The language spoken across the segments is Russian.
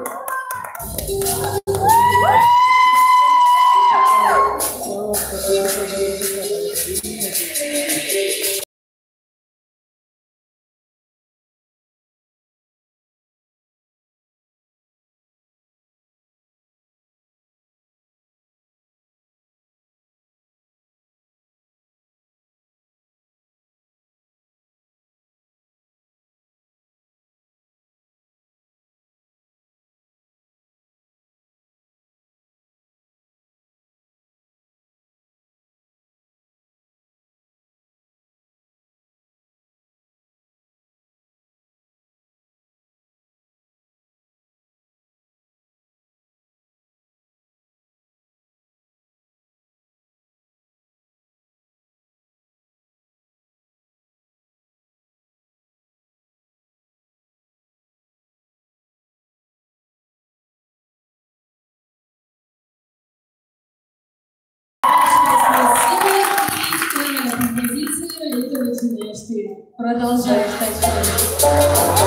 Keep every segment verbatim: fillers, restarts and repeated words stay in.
Продолжаешь стать человеком.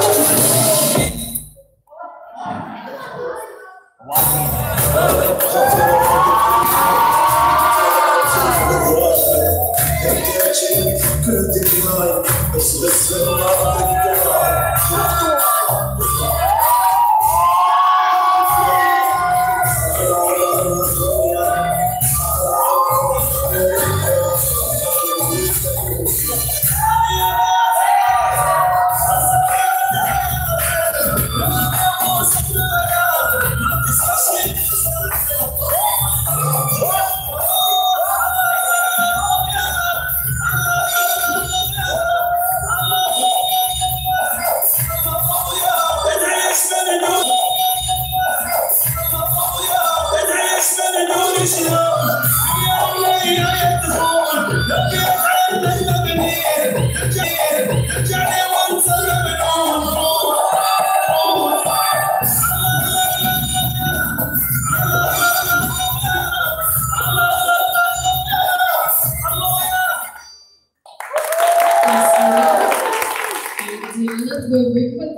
Твой выход.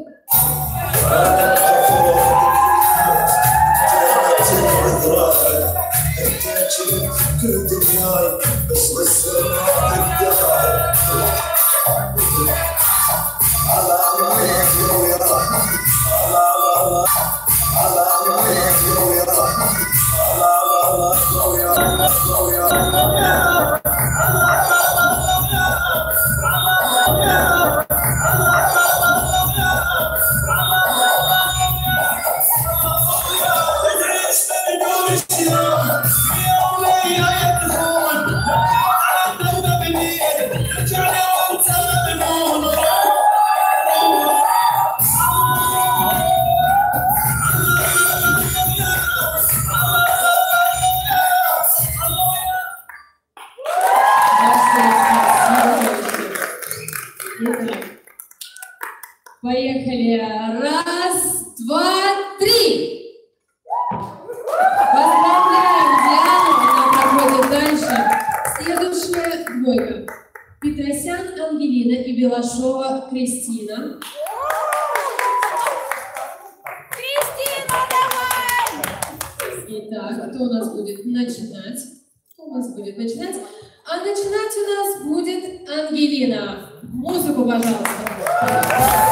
Поехали. Раз, два, три. Поздравляем Диану, она проходит дальше. Следующая двойка. Петросян Ангелина и Белашова Кристина. Кристина, давай! Итак, кто у нас будет начинать? Кто у нас будет начинать? А начинать у нас будет Ангелина. Музыку, пожалуйста.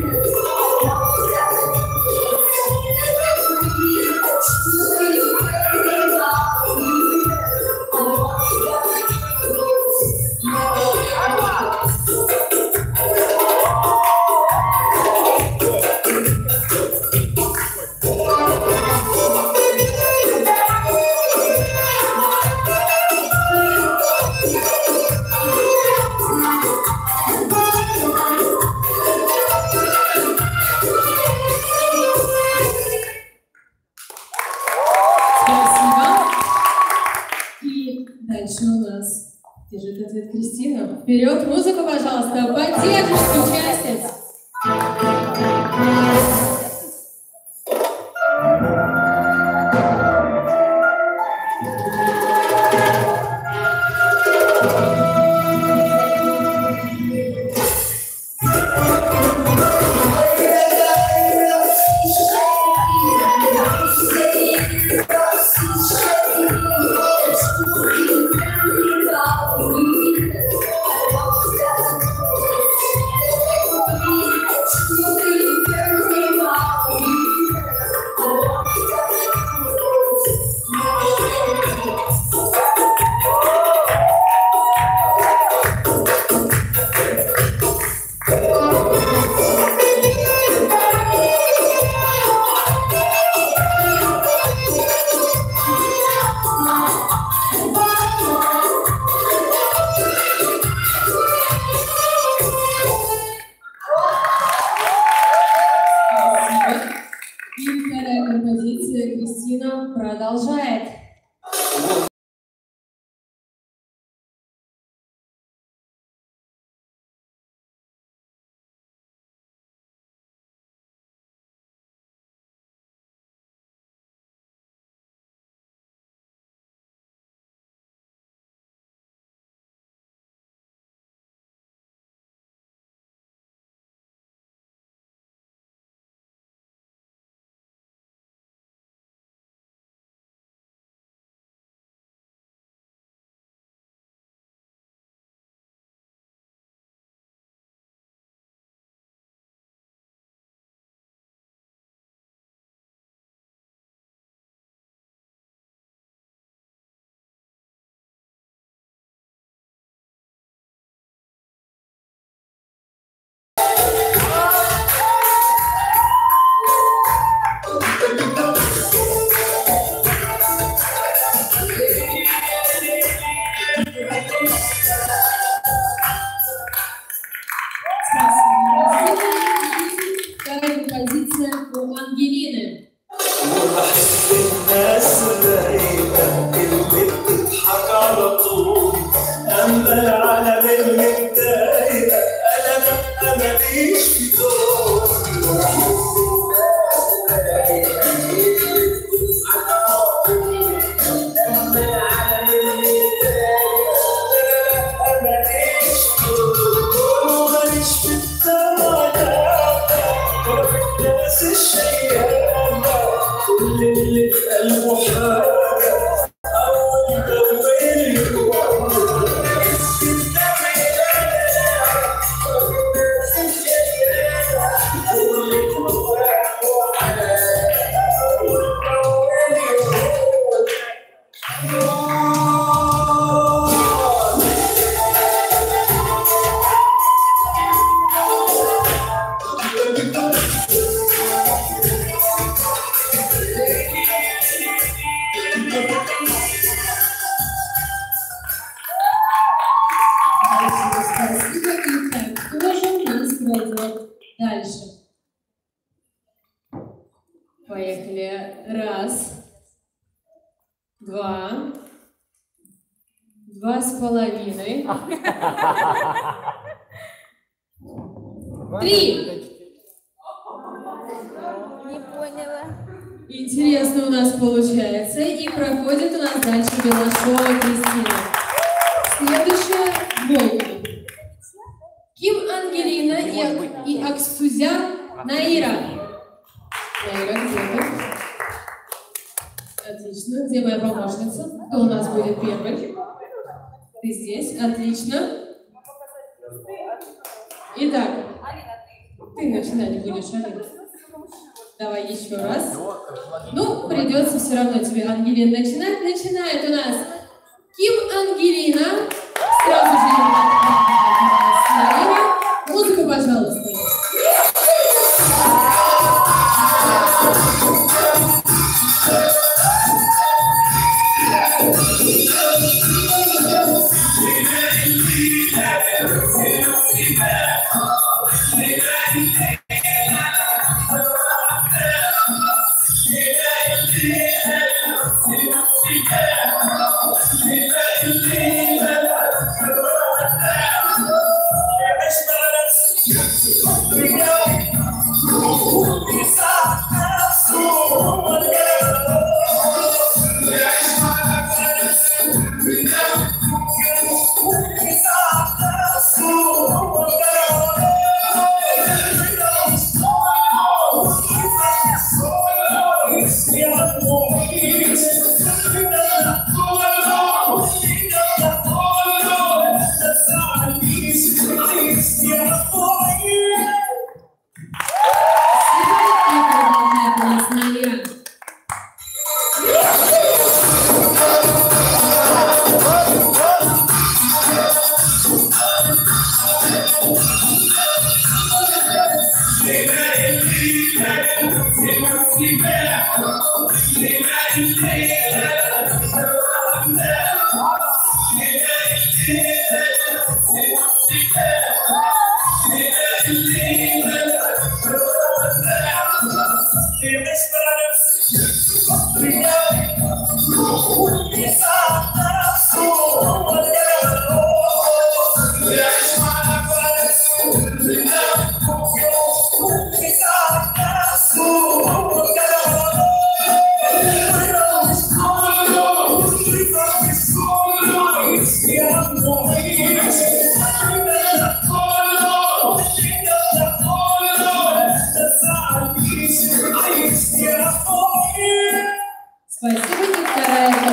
Thank you. Дальше у нас держит ответ Кристина. Вперед, музыку, пожалуйста, поддержите участниц. Кристина продолжает. Вторая композиция у Ангелины. Дальше. Поехали. Раз. Два. Два с половиной. Три. Не поняла. Интересно у нас получается. И проходит у нас дальше Белашова Кристина. Следующая двойка. Ким Ангелина и, и Аксузян Наира. Наира, где ты? Отлично. Где моя помощница? Кто у нас будет первый? Ты здесь. Отлично. Итак, ты начинать будешь, Алина. Давай еще раз. Ну, придется все равно тебе, Ангелина, начинать. Начинает у нас Ким Ангелина. Сразу же Наира. Музыку, пожалуйста. Yeah.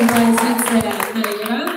композиция Найра.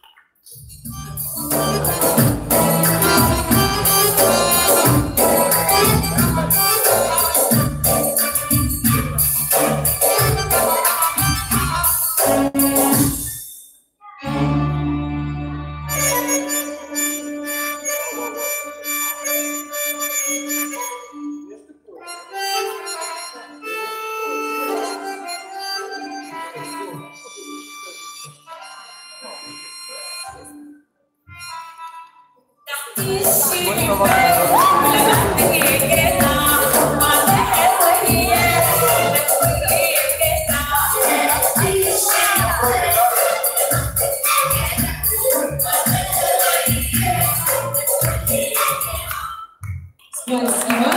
Спасибо.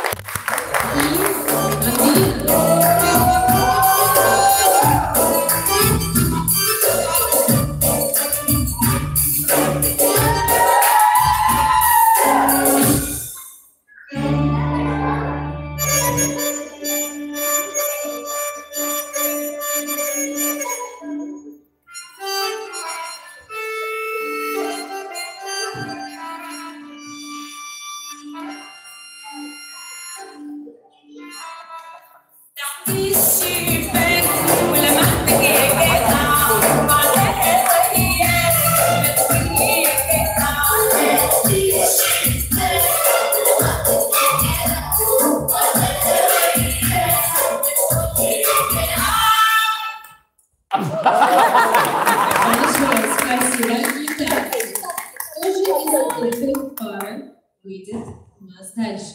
Выйдет у нас дальше.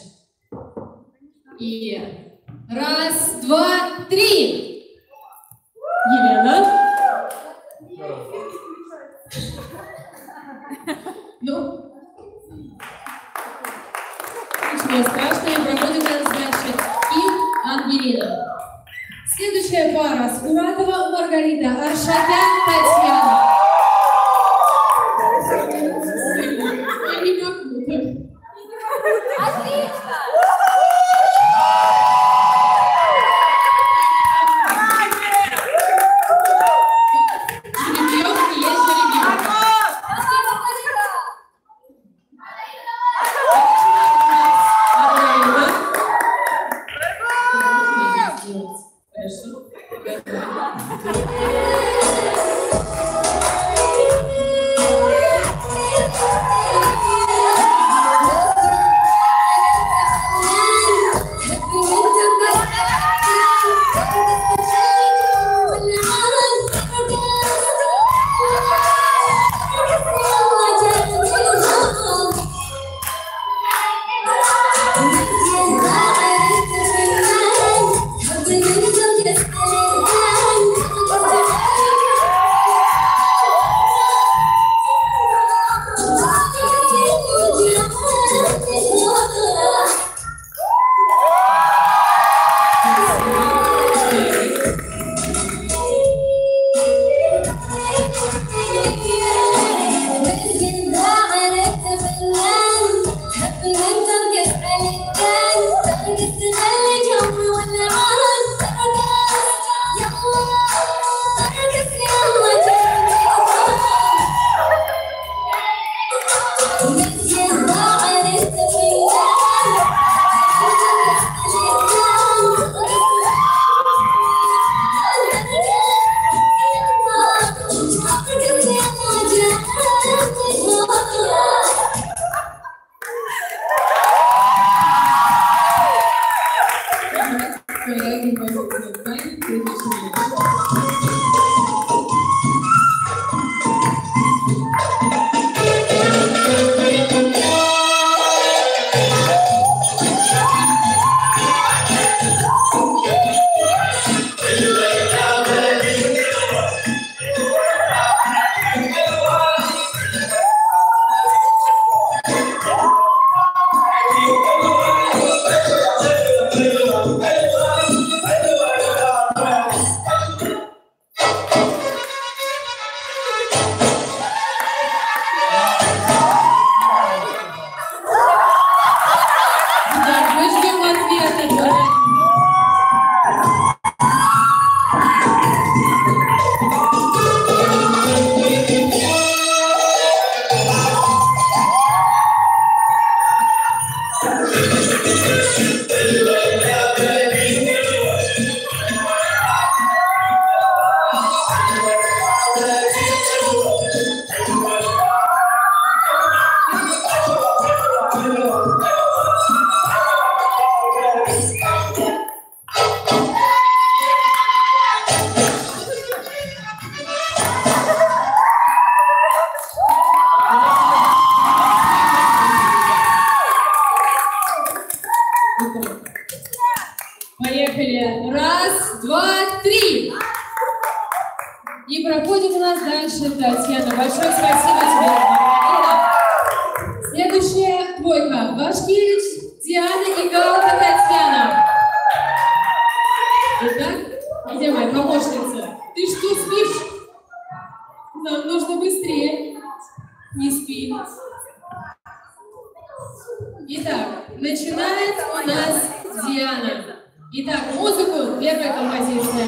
И раз, два, три. Елена. Ну, ничего страшного, проводит нас дальше. И Ангелина. Следующая пара. Скуратова Маргарита, Аршакян Татьяна. Отлично! Жеребьевка есть жеребьевка. Хорошо. И проходит у нас дальше Татьяна. Большое спасибо тебе, Марина. Следующая двойка. Вашкевич Диана и Галка Татьяна. Итак, где моя помощница? Ты что, спишь? Нам нужно быстрее. Не спи. Итак, начинает у нас Диана. Итак, музыку, первая композиция.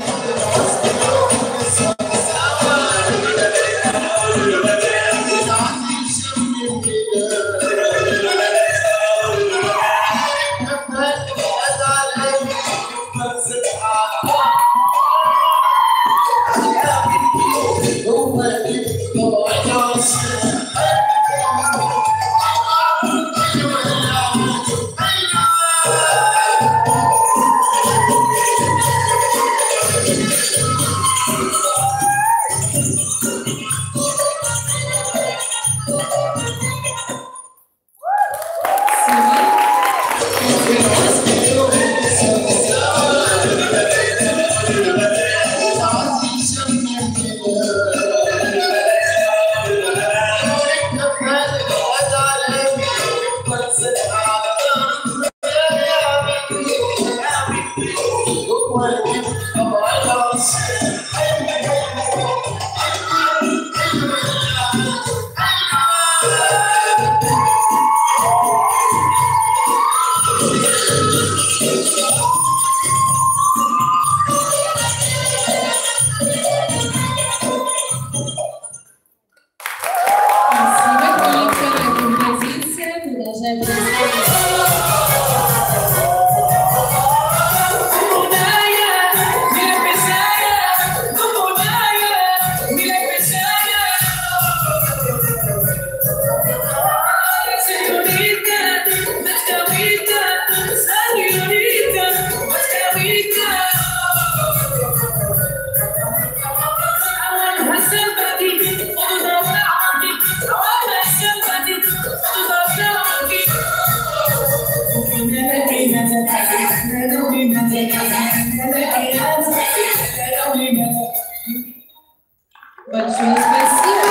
Большое спасибо.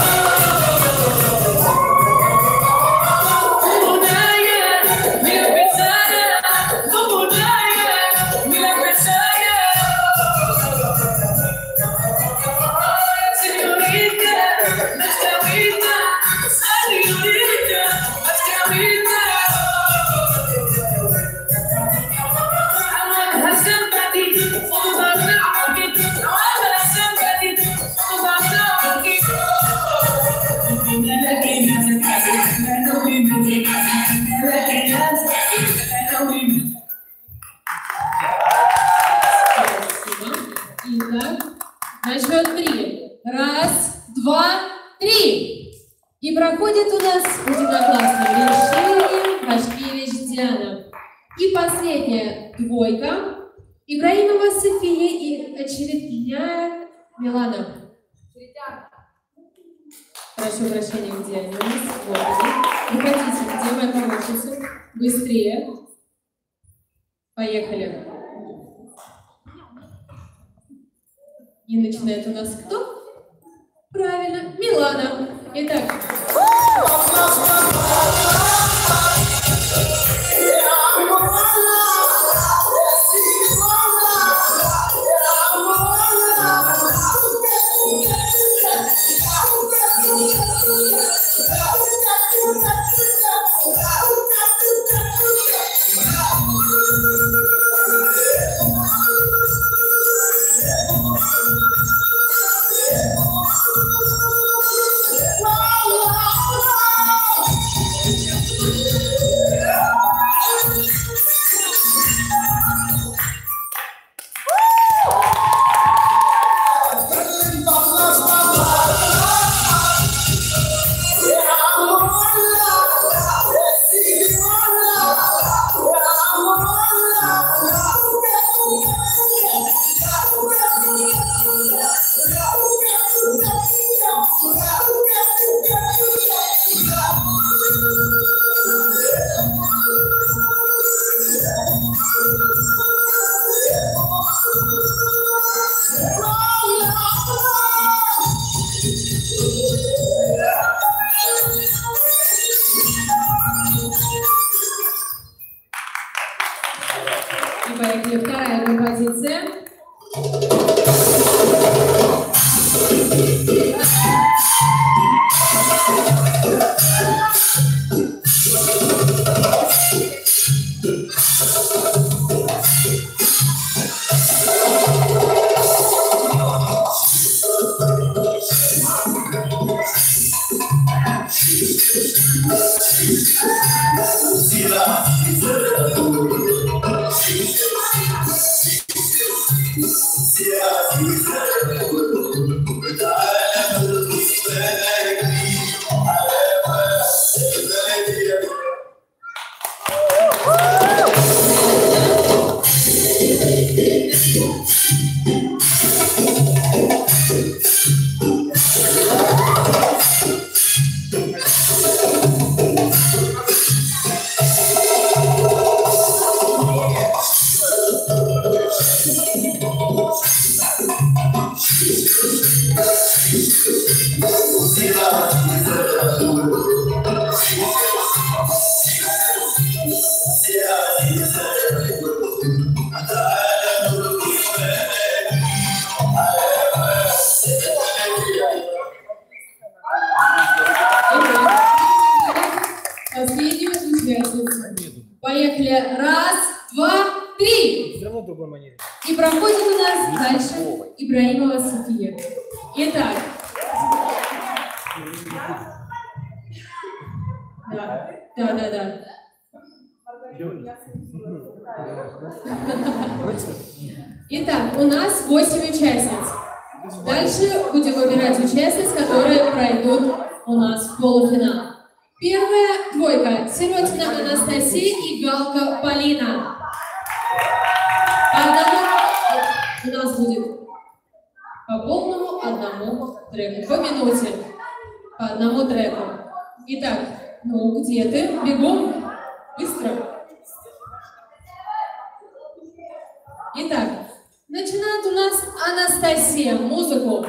Итак, на счет три. Раз, два, три. И проходит у нас в единогласном решении Вашкевич Диана. И последняя двойка. Ибраимова София и очередная Милана. Прошу прощения, где они у нас? Вот они. Выходите, где моя помощница? Быстрее. Поехали. И начинает у нас кто? Правильно, Милана. Итак. И поехали, вторая композиция. Последнюю участницу. Поехали. Раз, два, три. Все равно в другой манере. И проходит у нас дальше Ибраимова София. Итак. Да, да, да, да. Итак, у нас восемь участниц. Дальше будем выбирать участниц, которые пройдут у нас в полуфинал. Первая двойка. Сиротина Анастасия и Галка Полина. По одному у нас будет по полному одному треку. По минуте. По одному треку. Итак, ну где ты? Бегом. Быстро. Итак, начинает у нас Анастасия. Музыку.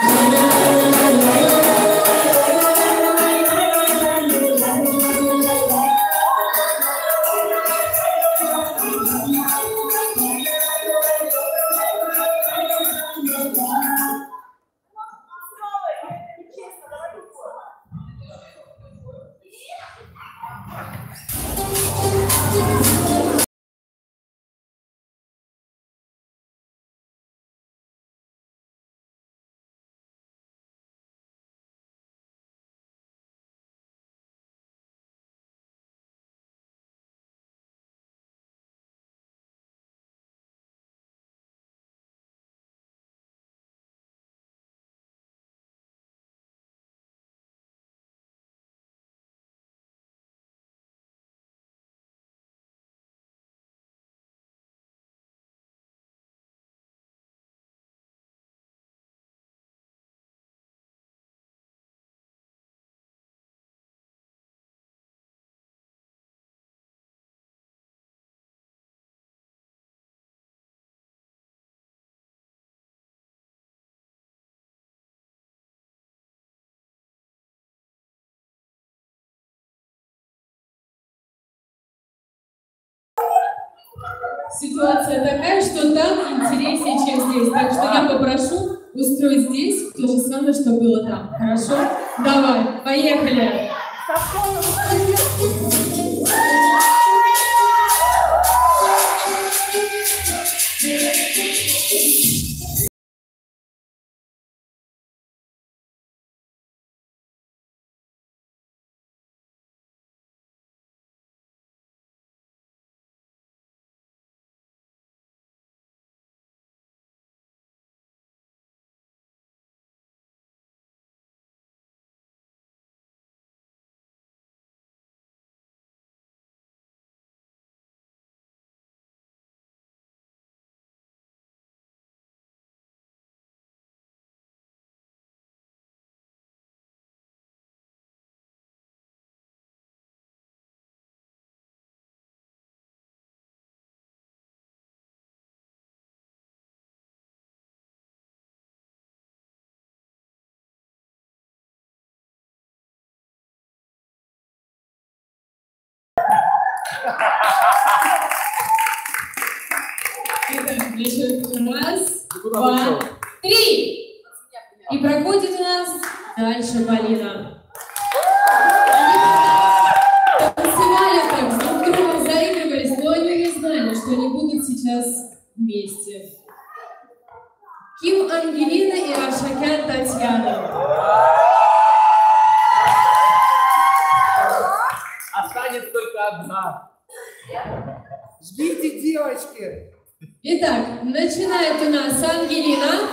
Ситуация такая, что там интереснее, чем здесь. Так что я попрошу устроить здесь то же самое, что было там. Хорошо? Давай, поехали! Итак, значит, раз, два, три. И проходит у нас дальше Полина. Они танцевали так, друг другом заигрывались, но они не знали, что они будут сейчас вместе. Ким Ангелина и Аршакян Татьяна. Останется только одна. Ждите, девочки. Итак, начинает у нас Ангелина.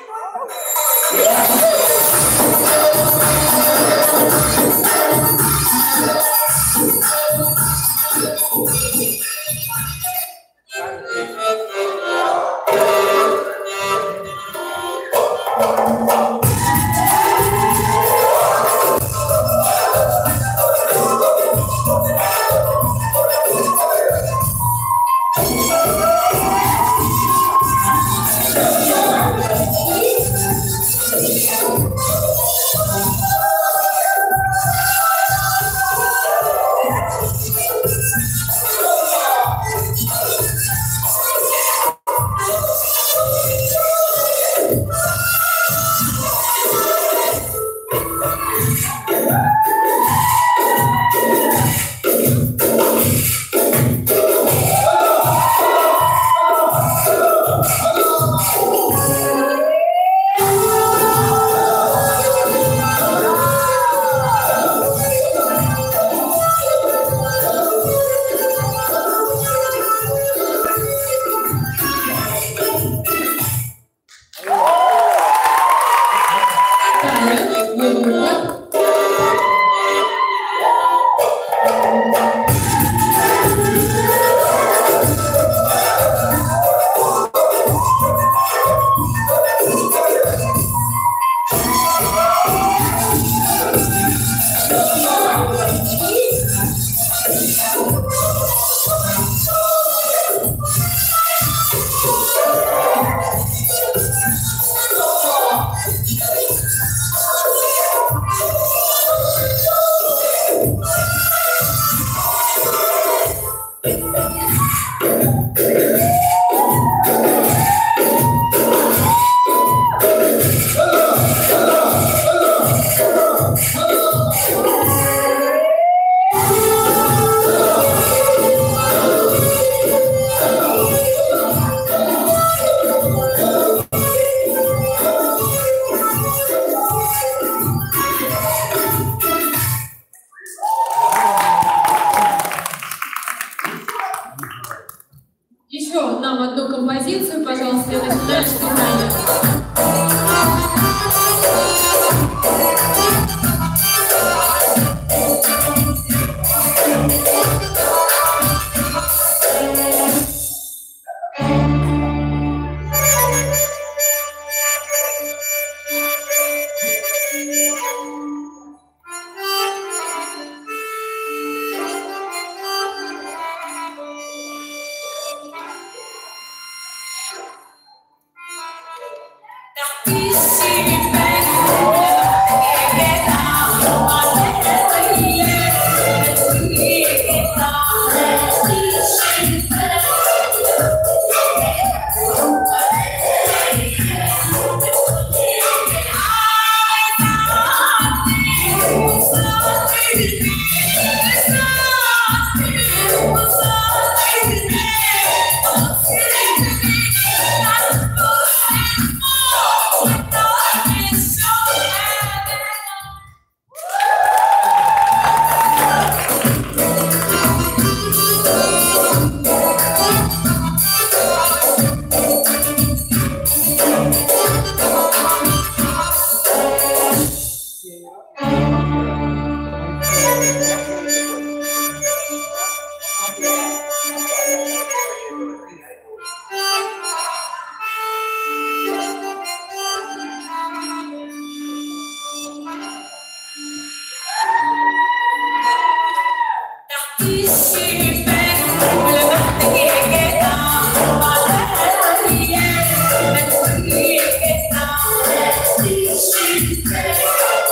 Композицию, пожалуйста, я начинаю исполнение.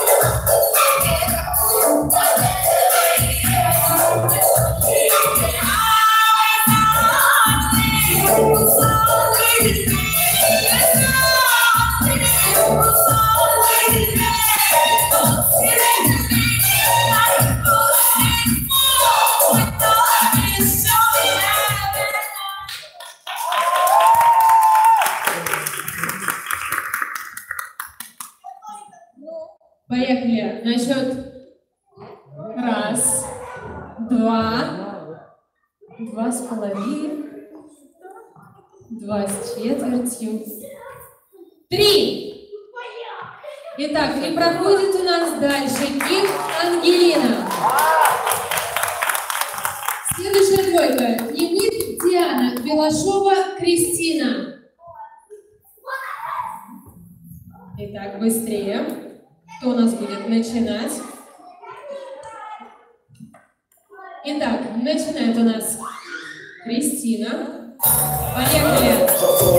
Yeah. Поехали. На счет раз, два, два с половиной, два с четвертью, три. Итак, и проходит у нас дальше Ким Ангелина. Следующая двойка. Дневник Диана. Белашова Кристина. Итак, быстрее. Кто у нас будет начинать? Итак, начинает у нас Кристина. Поехали.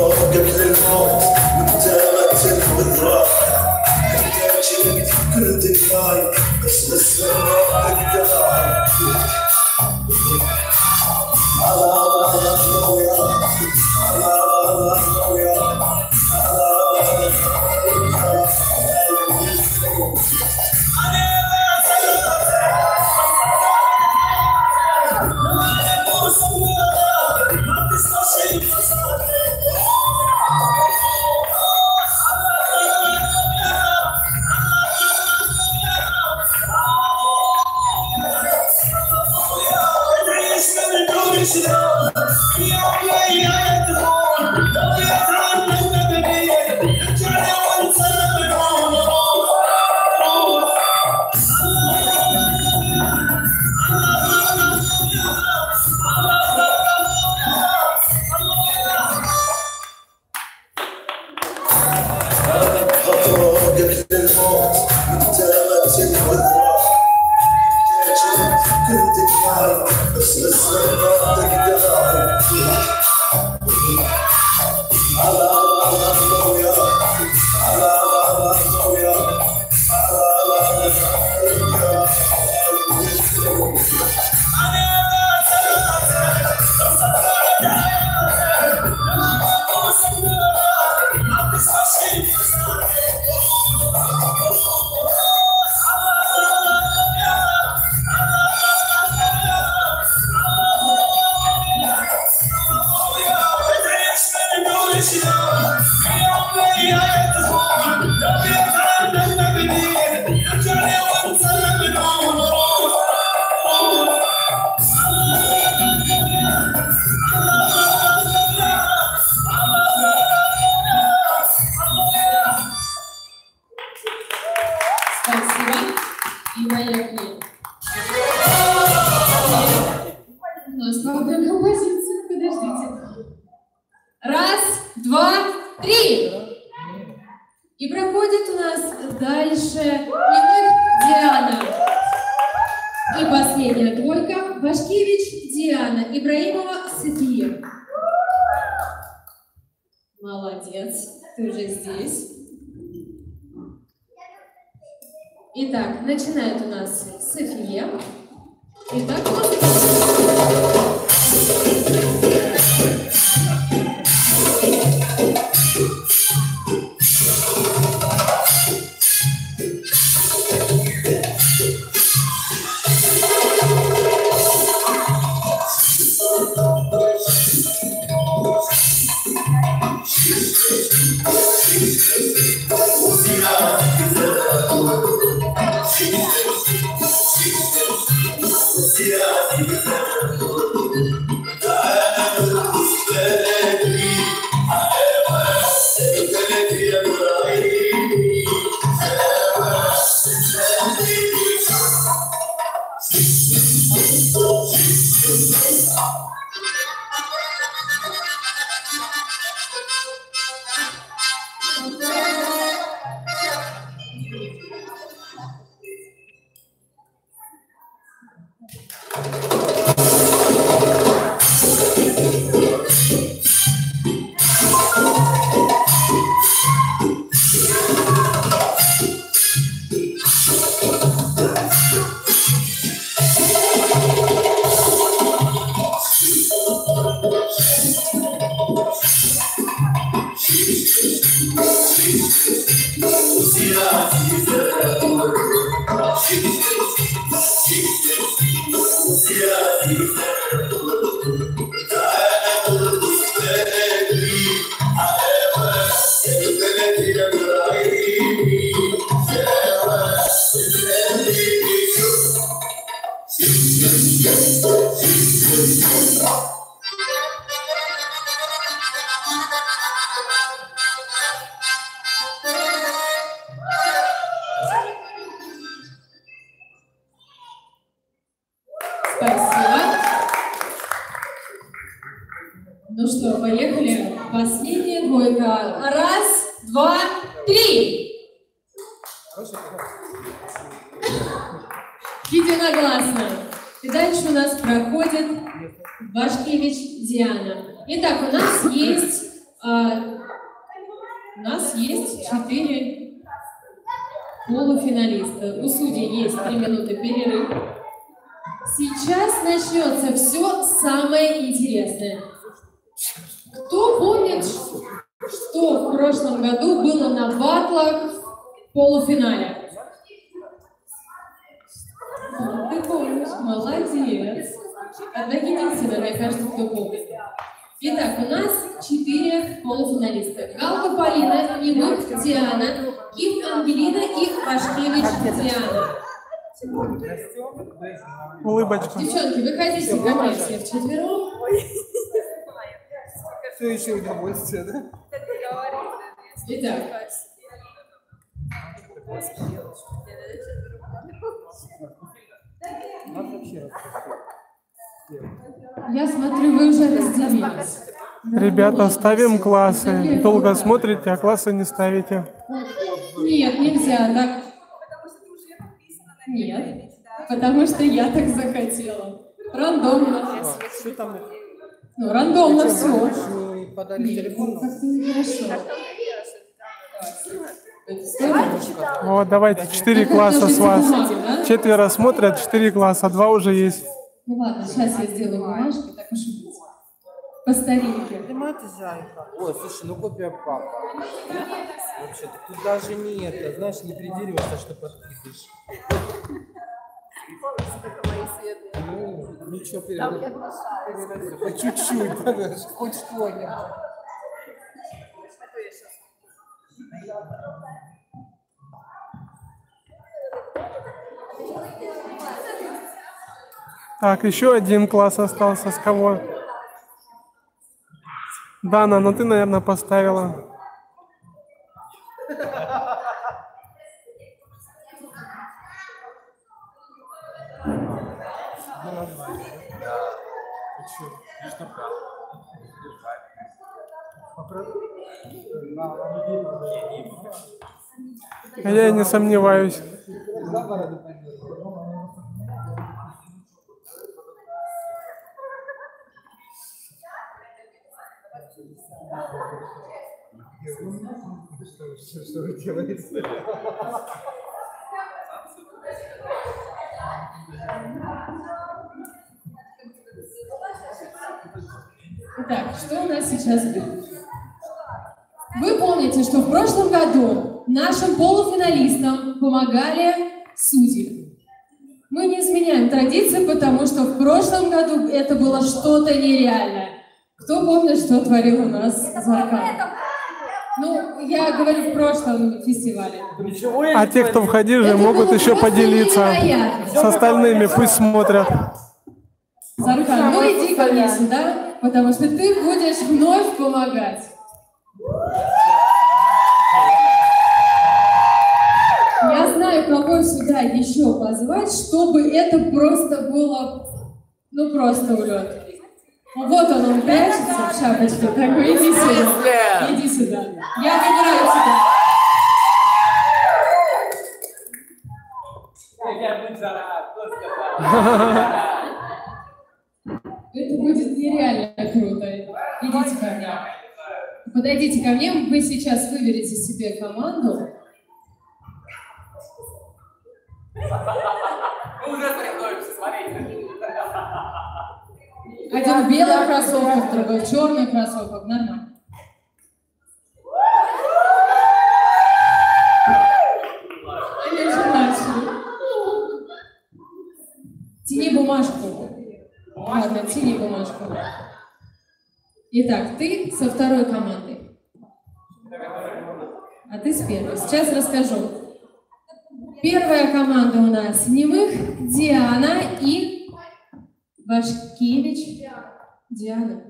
Итак, начинает у нас София. Итак, Yeah. Спасибо. Ну что, поехали. Последняя двойка. Раз, два, три. Единогласно. И дальше у нас проходит Вашкевич Диана. Итак, у нас есть, а, у нас есть четыре полуфиналиста. У судей есть три минуты перерыв. Сейчас начнется все самое интересное. Кто помнит, что в прошлом году было на баттлах в полуфинале? Ты помнишь, молодец. Одна единственная, мне кажется, кто помнит. Итак, у нас четыре полуфиналиста. Галка Полина, Немых Диана, Ким Ангелина и Вашкевич Диана. Улыбочка. Девчонки, выходите ко мне все вчетвером. Все еще удовольствие, да? Итак. Я смотрю, вы уже разделились. Ребята, ставим классы. Долго смотрите, а классы не ставите. Нет, нельзя так. Нет, потому что я так захотела. Рандомно. Ну, рандомно все. Подали телефон. Как-то нехорошо. Вот, давайте, четыре класса с вас. Четверо смотрят, четыре класса, два уже есть. Ну ладно, сейчас я сделаю бумажку, так уж и быть. По старинке. Ой, слушай, ну копия папа. Вообще-то тут даже не это, знаешь, не придерешься, что подкидыш. Ну, ничего перед. По чуть-чуть, понимаешь, хоть что-нибудь. Так, еще один класс остался. С кого? Дана, ну ты, наверное, поставила. А я и не сомневаюсь. Что вы делаете? Итак, что у нас сейчас будет? Вы помните, что в прошлом году нашим полуфиналистам помогали судьи. Мы не изменяем традиции, потому что в прошлом году это было что-то нереальное. Кто помнит, что творил у нас Заркан? Ну, я говорю в прошлом фестивале. А те, кто входил же, могут еще поделиться с остальными, пусть смотрят. Заркан, ну иди ко мне сюда, потому что ты будешь вновь помогать. Я знаю, кого сюда еще позвать, чтобы это просто было, ну просто улет. Вот он, он прячется в шапочке. Такой, иди сюда. Иди сюда. Я выбираю тебя. Это будет нереально круто. Идите ко мне. Подойдите ко мне, вы сейчас выберете себе команду. Мы уже соревнуемся, смотрите. Один в белых кроссовках, другой в черных кроссовках. Нормально. Они уже начали. Тяни бумажку. Ладно, тяни бумажку. Итак, ты со второй командой. А ты с первой. Сейчас расскажу. Первая команда у нас Немых Диана и Вашкевич Диана.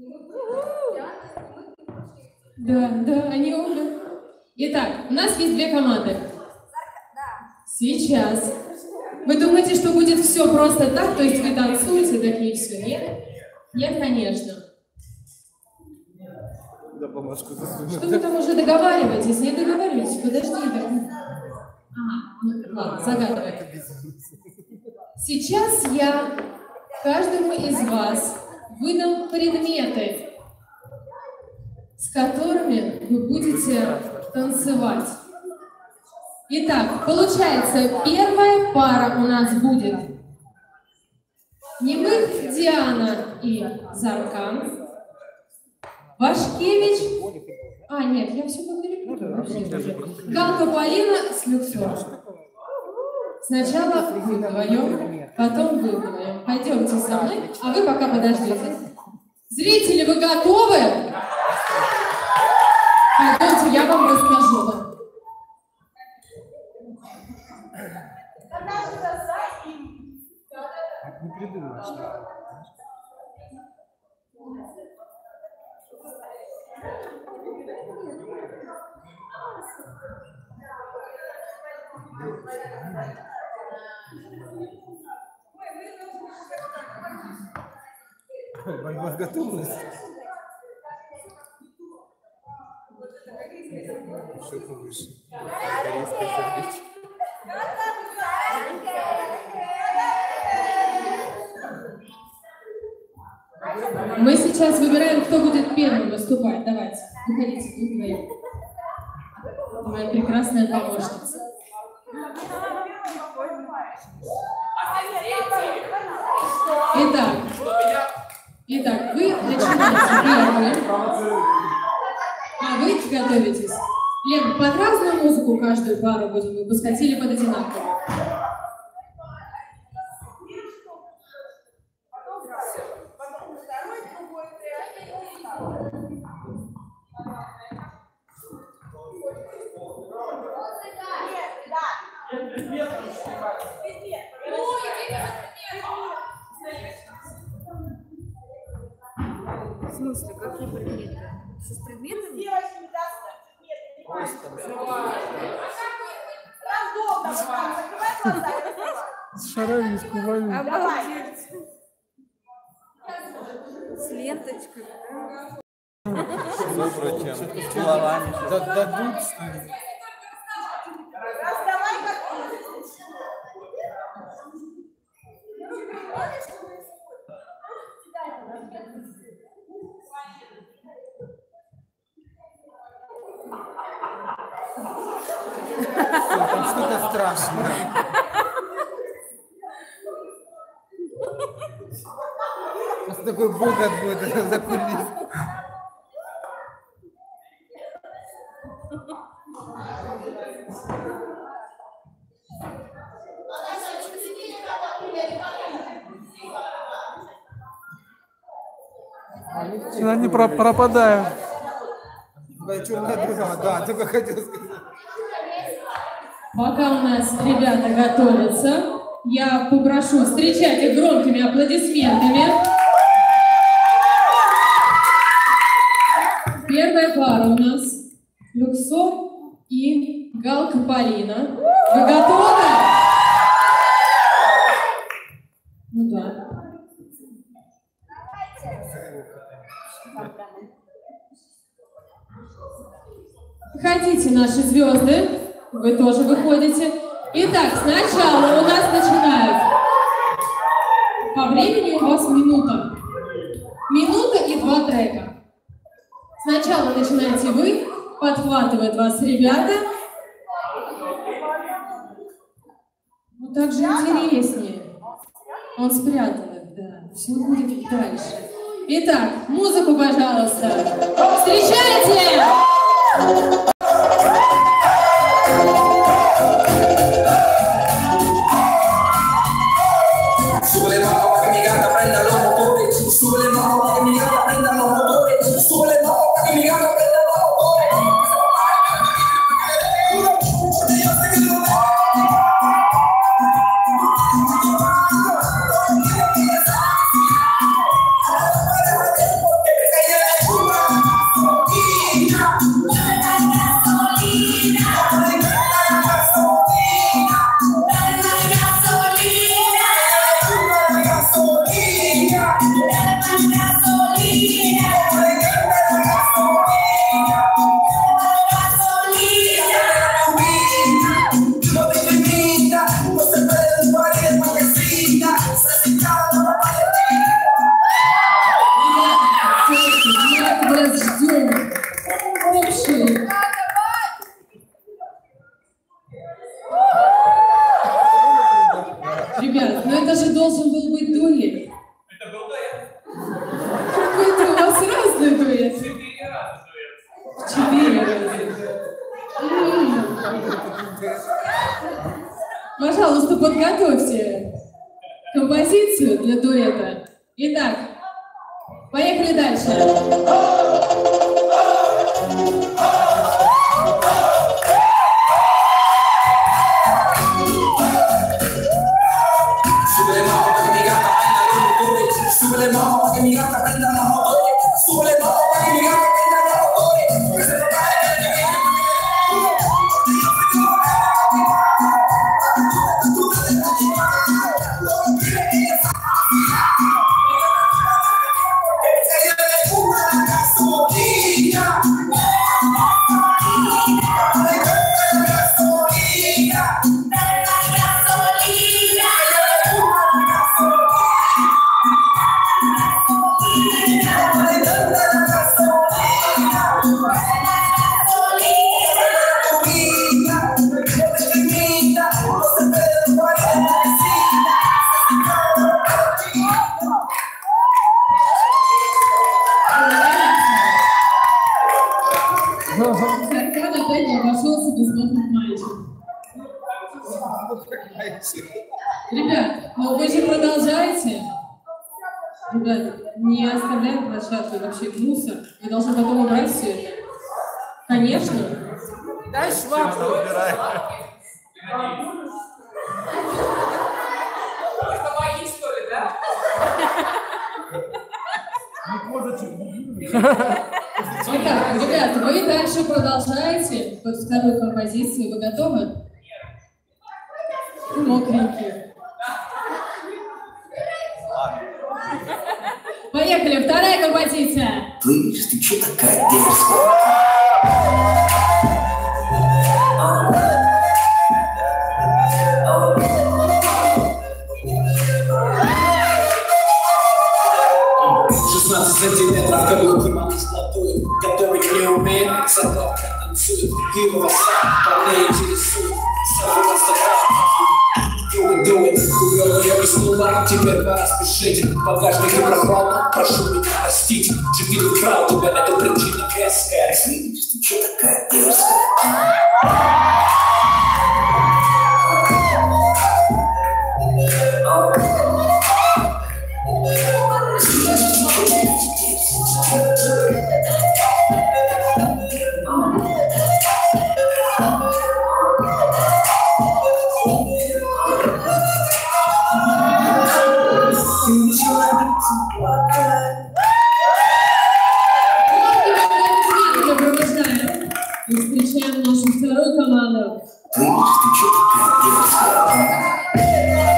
Да, да, они оба. Итак, у нас есть две команды. Сейчас Вы думаете, что будет все просто так, то есть вы танцуете, так и все? Нет? Нет, конечно. Да, бумажку засунуть. Что вы там уже договариваетесь? Не договаривайтесь, подожди. Ага, ладно, загадывай. Сейчас я каждому из вас выдам предметы, с которыми вы будете танцевать. Итак, получается, первая пара у нас будет Немых Диана и Заркан, Вашкевич, а нет, я все говорю, Галка Полина с Люксор. Сначала вы вдвоем, потом вы вдвоем. Пойдемте со мной, а вы пока подождите. Зрители, вы готовы? Пойдемте, я вам расскажу. Не придумаешь. Боевая готовность. Еще повыше. Корейская сердечко. Мы сейчас выбираем, кто будет первым выступать. Давайте, выходите, вы вдвоем. Моя прекрасная помощница. Итак, итак, вы начинаете первым. А вы готовитесь. Лен, под разную музыку каждую пару будем выпускать или под одинаковую? В смысле, какие предметы? Что с предметами? Шаровичку лови. Обалдеть. С ленточкой. Дадут, что ли? Там что-то страшное. Просто такой богат будет за кулис. Они про пропадают. Черная дура, да, только хотел сказать. Пока у нас ребята готовятся, я попрошу встречать их громкими аплодисментами. Первая пара у нас Люксор и Галка Полина. Вы готовы? Ну да. Выходите, наши звезды. Вы тоже выходите. Итак, сначала у нас начинают. По времени у вас минута. Минута и два трека. Сначала начинаете вы, подхватывают вас ребята. Ну так же интереснее. Он спрятал их, да. Все будет дальше. Итак, музыку, пожалуйста. Встречайте! Sube le mano que mi gata prenda los motores. Sube le mano que mi gata prenda los motores. Sube le mano que mi gata prenda los motores. Yo sé que lo но это же должен был быть дуэт. Это был дуэт. Какой-то у вас разный дуэт. Четыре раза дуэт. Четыре раза. М. Пожалуйста, подготовьте композицию для дуэта. Итак, поехали дальше. Súbele más para que mi gata prenda los motores. Súbele más para que mi gata prenda los motores. Que se te cae el que Саркан опять не обошелся без модных мальчиков. Ребят, ну вы же продолжаете. Ребят, не оставляем площадку вообще мусор. Вы должны потом убрать все это. Конечно. Дай швабру. Это мои, что ли, да? Итак, ребята, вы дальше продолжаете под вторую композицию. Вы готовы? Мокренькие. Поехали, вторая композиция. Слышь, ты че такая дерзкая? шестнадцать сантиметров, кабелки мамы золотой. Готовить не умеет, солдатка танцует. Пиво васса, парней интересует. Сразу на стакан. Do it, do it. Увела я уснула, теперь пора спешить. Багажник прохладно, прошу меня простить. Джигит украл тебя, это причина резкая. Слышь, ты че такая дерзкая? Мы встречаем нашу вторую команду. Слышь, ты че такая дерзкая?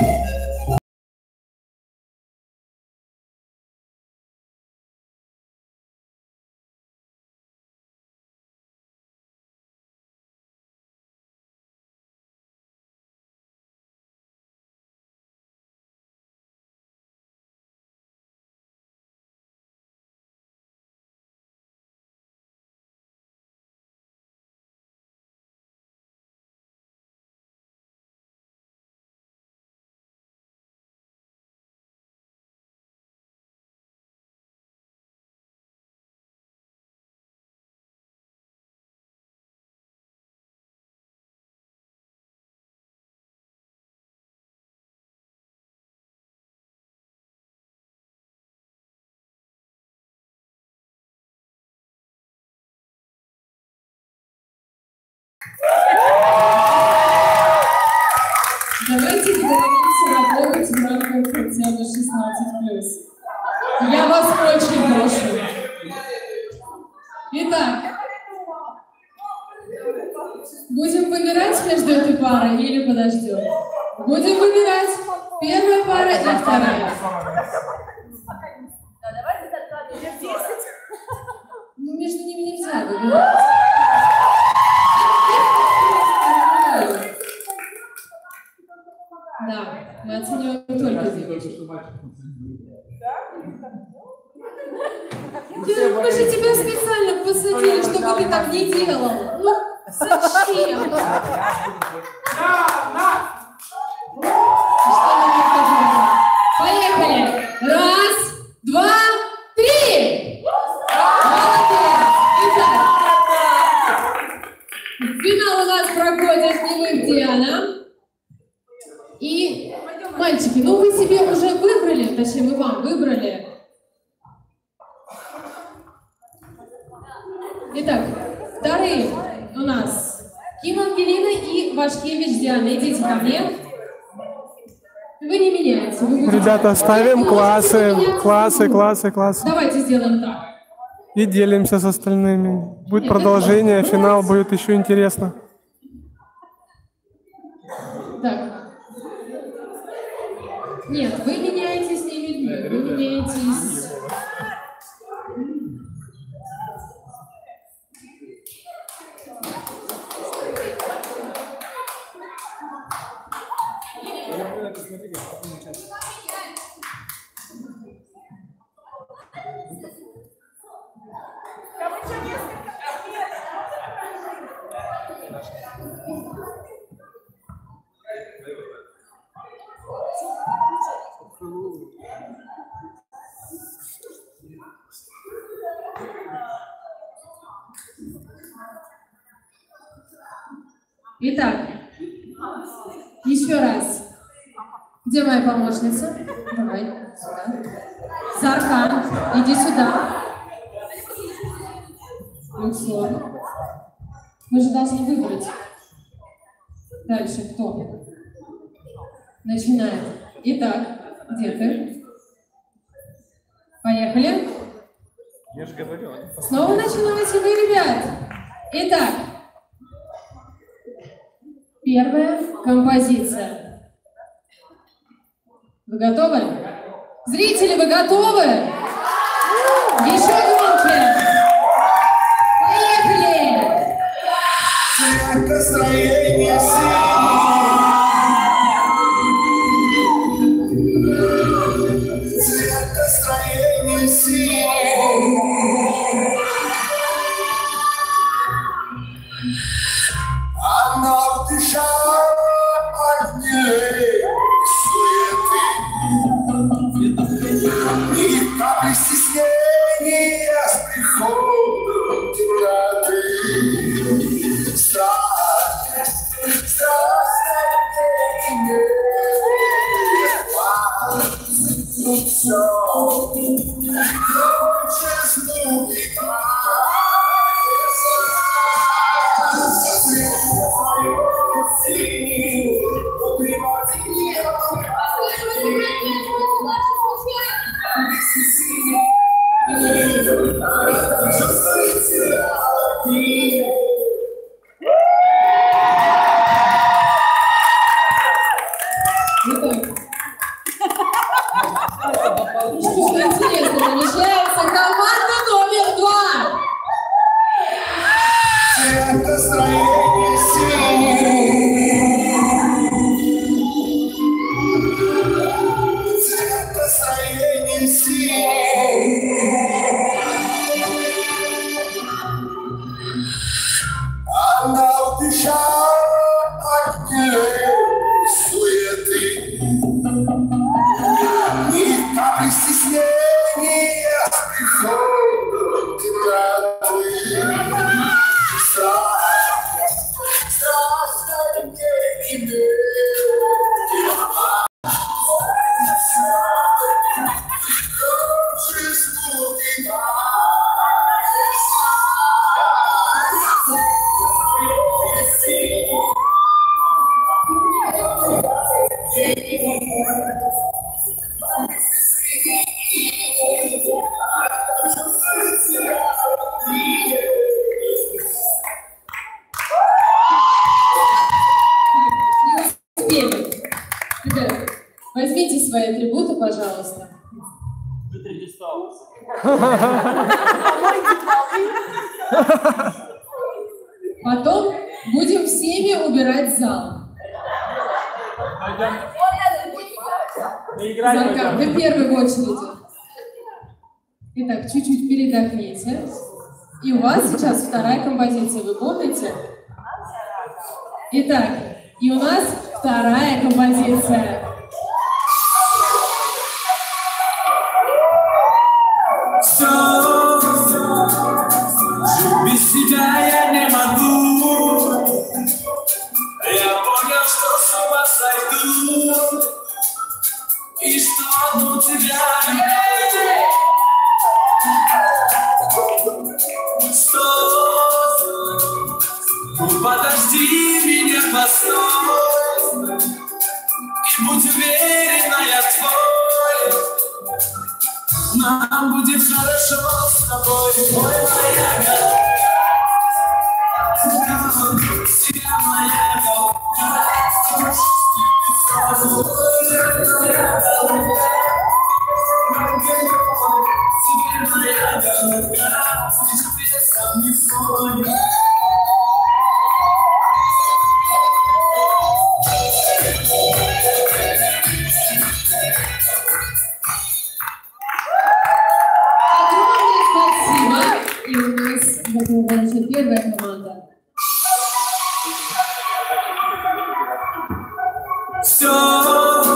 Давайте договоримся работать в рамках хотя бы шестнадцать плюс. Я вас очень прошу. Итак, будем выбирать между этой парой или подождем? Будем выбирать первая пара и вторая. Ну, между ними нельзя выбирать. Да, мы оцениваем только здесь. Мы же тебя специально посадили, чтобы ты так не делал. Ну, зачем? Что И, мальчики, ну вы себе уже выбрали, точнее мы вам выбрали. Итак, вторые у нас Ким Ангелина и Вашкевич Диана. Идите ко мне. Вы не меняете. Вы будете... Ребята, ставим классы, классы, классы, классы. Давайте сделаем так. И делимся с остальными. Будет продолжение, финал будет еще интересно. Так. Нет, вы меняетесь не людьми, вы меняетесь... Итак, еще раз. Где моя помощница? Давай, сюда. Заркан, иди сюда. Люксор. Мы же должны выбрать. Дальше кто? Начинает. Итак, где ты? Поехали. Я же говорю. Снова начинаете вы, ребят. Итак. Первая композиция. Вы готовы? Зрители, вы готовы? Еще громче. Поехали! Цвет настроения синий. Цвет настроения синий. Она дышала от ней суеты. И капли стеснения с приходом темноты. Страх, страх ну все, короче, звуки Что интересно, намечается команда номер два. Цвет настроения синий. Цвет настроения синий. Она убежала от ней суеты. И капли стеснения с приходом темноты. Страшно, страшно мне иметь. Короче, звуки Ребята, возьмите свои атрибуты, пожалуйста. Потом будем всеми убирать зал. Заркан, вы первый в очереди. Итак, чуть-чуть передохните. И у вас сейчас вторая композиция, вы помните? Итак, и у нас вторая композиция. Без тебя я не могу. Я понял, что с ума сойду. Нам будет хорошо с тобой, ой, моя голова. Тебя моя голова. И у нас готова наша первая команда. Все,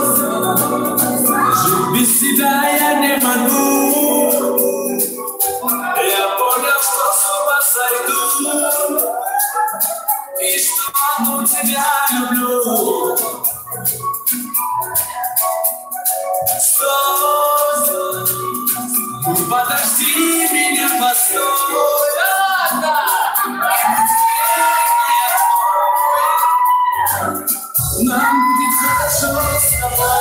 жить без тебя я не могу. Я понял, что с ума сойду, и что одну тебя люблю. Стой, подожди меня, постой. Нам будет хорошо с тобой.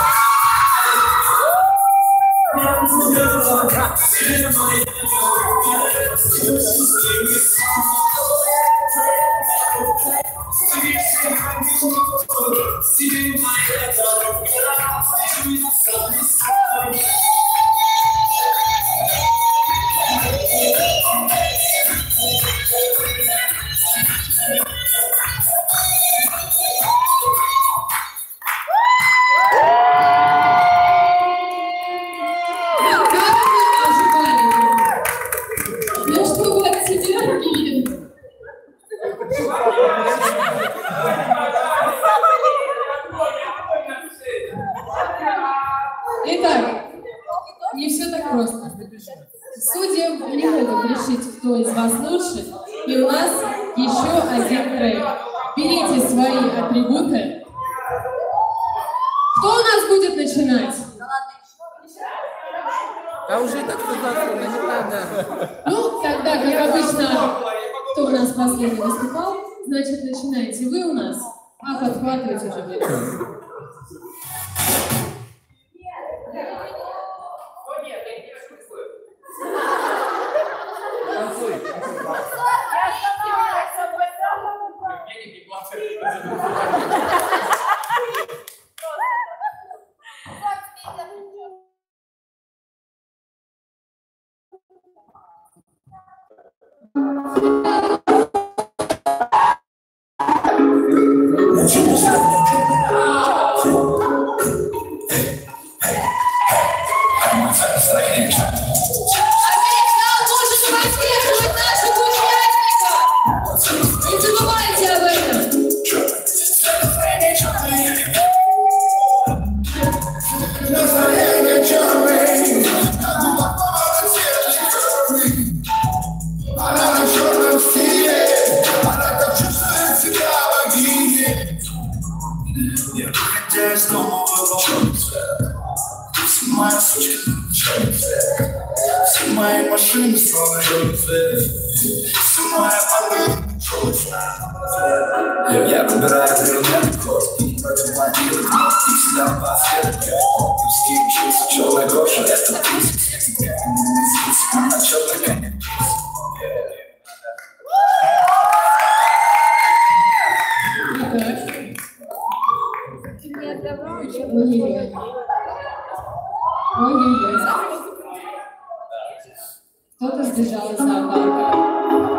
Итак, не все так просто. Судьи не могут решить, кто из вас лучше, и у нас еще один трек. Берите свои атрибуты. Кто у нас будет начинать? Да уже и так сказано, не надо. Ну, тогда, как обычно, кто у нас последний выступал, значит, начинайте вы у нас, а подхватывать уже будет. Мои машины снова я выбираю брюнетку, против могилы кнопки, всегда в подсветке. Скипчился, черная кожа, это ты. На черной коне. Ой-ой-ой. Ой-ой-ой. Кто-то сбежал из зоопарка.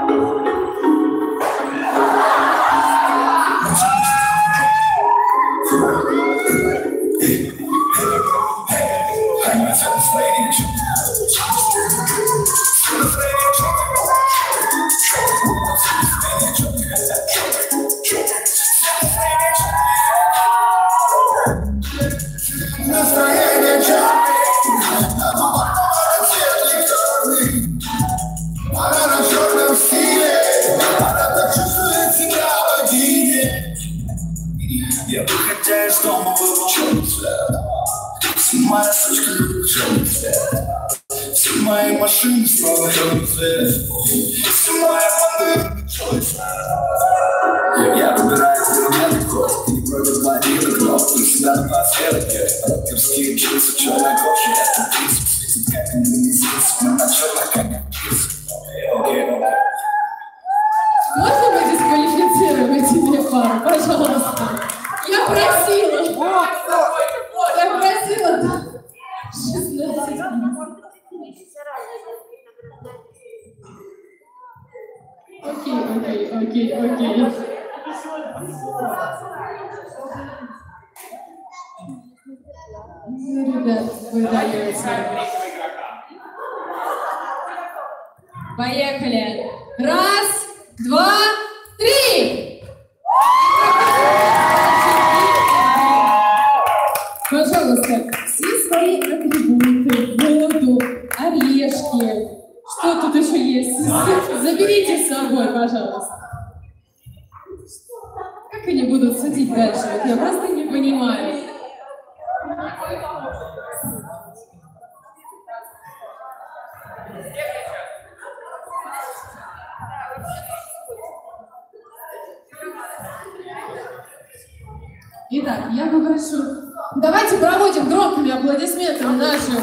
Я выходя из дома был черный цвет. Моя сучка любит черный цвет. Все мои машины снова черный цвет. Все мои банды черный цвет. Я выбираю брюнетку, не против могилы кнопки, всегда на подсветке. Рокерские джинсы, черная кожа, это принцип, светит как Можно мы дисквалифицируем тебе пару, пожалуйста? Я просила. Я просила. шестнадцать минут. Окей, окей, окей, окей. Ну, ребят, вы даете. Поехали. Раз, два, три. Пожалуйста, все свои атрибуты, воду, орешки, что тут еще есть, заберите с собой, пожалуйста. Как они будут судить дальше? Вот я просто не понимаю. Итак, я попрошу, давайте проводим громкими аплодисментами наших.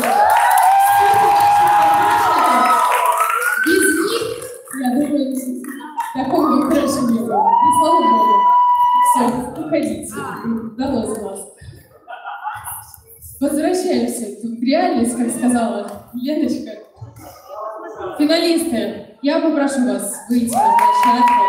Без них, я думаю, такого бы крыша не было. И слава богу. Все, уходите. Удалось вас. Возвращаемся в реальность, как сказала Леночка. Финалисты, я попрошу вас выйти на площадку.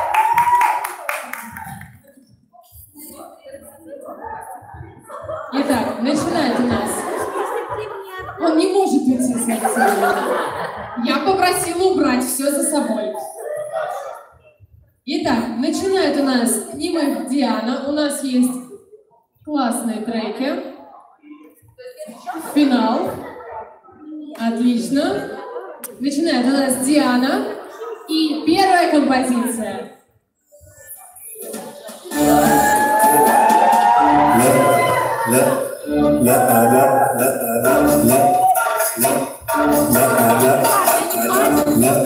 Итак, начинает у нас. Он не может уйти с нами. Я попросила убрать все за собой. Итак, начинает у нас Немых Диана. У нас есть классные треки. Финал. Отлично. Начинает у нас Диана. И первая композиция. لا لا لا لا لا لا لا لا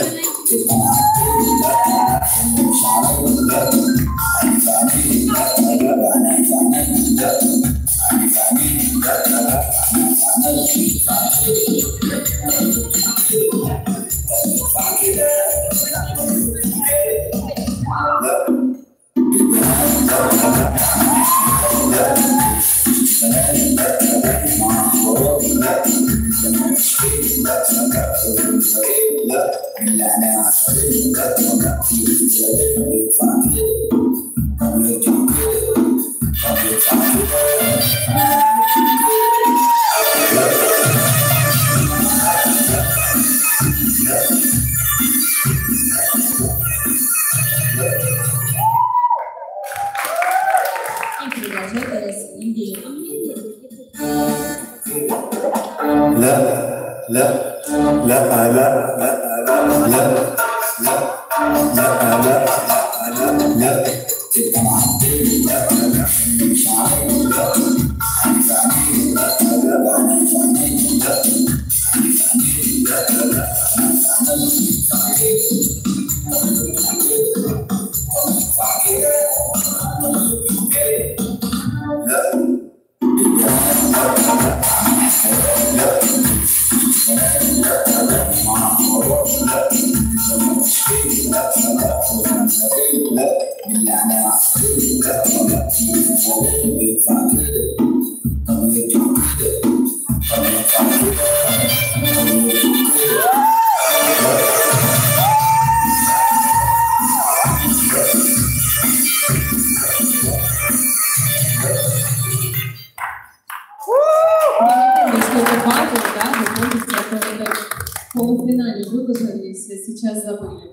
Сейчас забыли.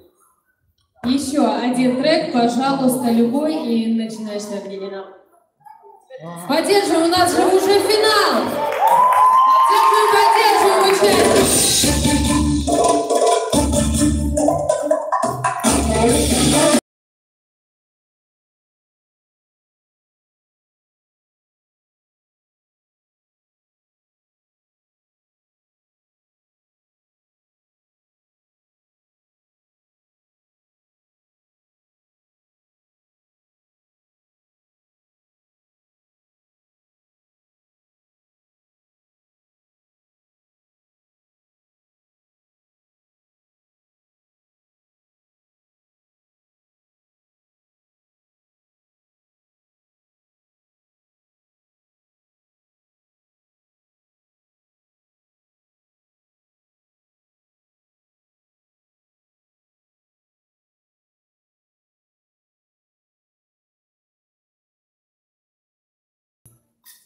Еще один трек, пожалуйста, любой, и начинаешь на Ангелина. Поддерживаем, у нас же уже финал! Поддерживаем, поддерживаем участников!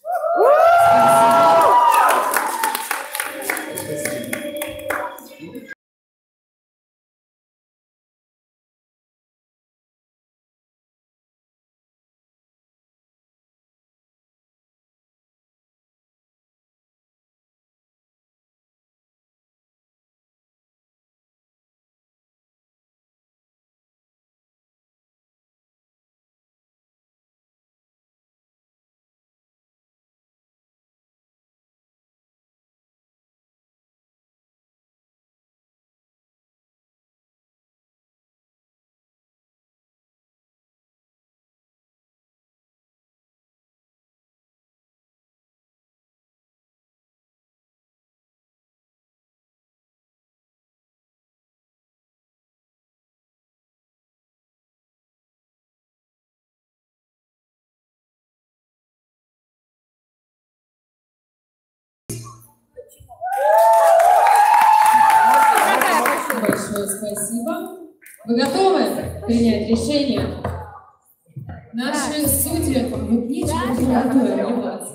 Большое спасибо. Вы готовы принять решение? Наши судьи, вот нечего было одеваться.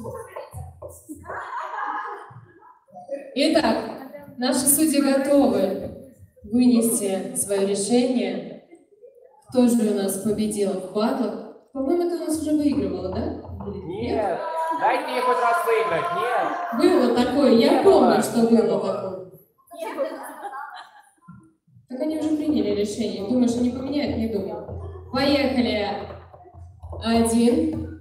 Итак, наши судьи готовы вынести свое решение. Кто же у нас победил в батлах? По-моему, ты у нас уже выигрывала, да? Нет. Дайте мне хоть раз выиграть. Нет. Было такое, я помню, что было такое. Так они уже приняли решение. Думаешь, они поменяют? Не думаю. Поехали. Один,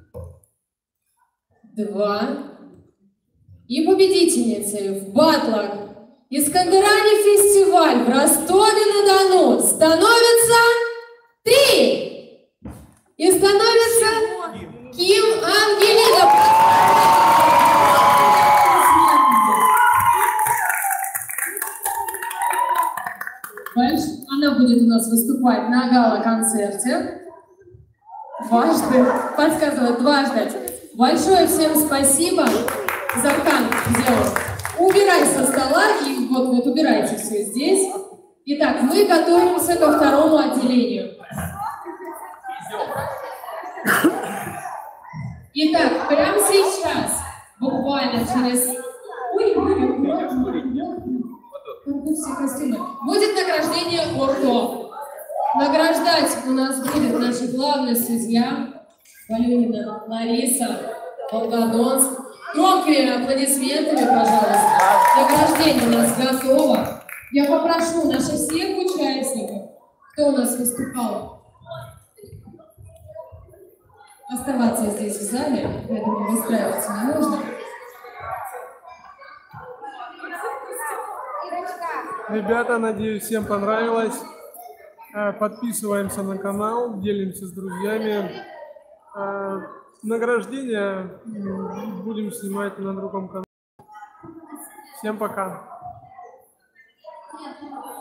два. И победительницей в батлах Искандерани фестиваль в Ростове-на-Дону становится три. И становится Ким Ангелина. Она будет у нас выступать на гала-концерте. Дважды, подсказывает дважды. Большое всем спасибо. Заркан, делай. Убирай со стола и вот, вот убирайте все здесь. Итак, мы готовимся ко второму отделению. Итак, прямо сейчас, буквально через... Ой, все костюмы. Будет награждение Орто. Награждать у нас будет наша главная судья Валюнина Лариса Волгодонск. Громкими аплодисментами, пожалуйста. Награждение у нас готово. Я попрошу наших всех участников, кто у нас выступал, оставаться здесь в зале. Я думаю, выстраиваться не нужно. Ребята, надеюсь, всем понравилось. Э, Подписываемся на канал, делимся с друзьями. Э, Награждение м, будем снимать на другом канале. Всем пока.